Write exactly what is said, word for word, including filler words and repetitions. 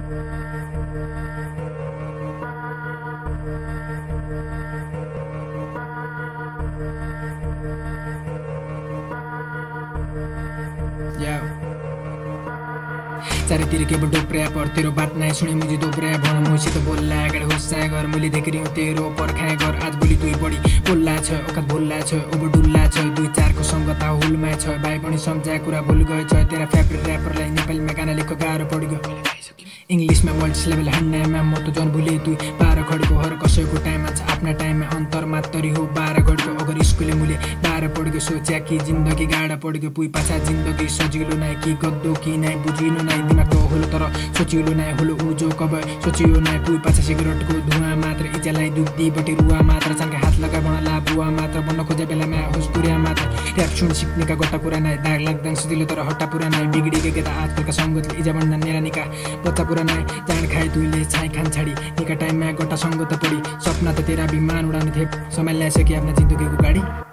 चारैतिर के डोप्रिया पर तेरो बात नै सुने मुझे दोब्रिया भन मुझे तो बोल्ला अगाडि होस्सा घर मैले देखिरहँ तेरो पर्खाए घर आज भोलि दुई बढी बोल्ला छ औकात भोल्ला छ ओभर डुल्ला छ दुई चारको सङ्गत हुलमा छ भाइ पनि सम्झाए कुरा भुल गए छ तेरा फेभरेट ऱ्यापरलाई नेपालीमा गाना लेख्न गाह्रो पड्यो इंग्लिशमा वर्ल्ड लेभल हान्नेमा म त जन भुले दुई बाह्र घडीको हर कसैको टाइममा छ आफ्ना टाइममा अन्तर मात्रै हो बाह्र घडीको अगर स्कुले मुले बाह्र पढ्यो सोच्या कि जिन्दगी गाडा पड्यो पुई पाछा जिन्दगी सजिलो नाइ कि गद्दो कि नाइ बुझिनु नाइ दिमागको होलो तर सोचिलो नाइ होलो उजो कब सोचियो नाइ पुई पाछा सिगरेटको धुवा मात्र इजालाई दुख्दी बटी रुवा मात्र चानका हात लगा बनला बुवा मात्र बन्न खोजे बेलामा होस पुर्या मात्र ऱ्याप सुन सिक्नेका गट्टा पुरा नाइ दाग लाग्दैन सजिलो तर हट्टा पुरा नाइ बिगडिके केटा आजकलका सङ्गतले इजा बन्न नेरा निका बच्चा पुरा नाइ जान खाइ दुईले छाइ खान छाडी निका टाइममा गट्टा सङ्गत पडी सपना त तेरा विमान उडाउने थिए समय ल्याइसके आफ्ना जिन्दगीको गाडी।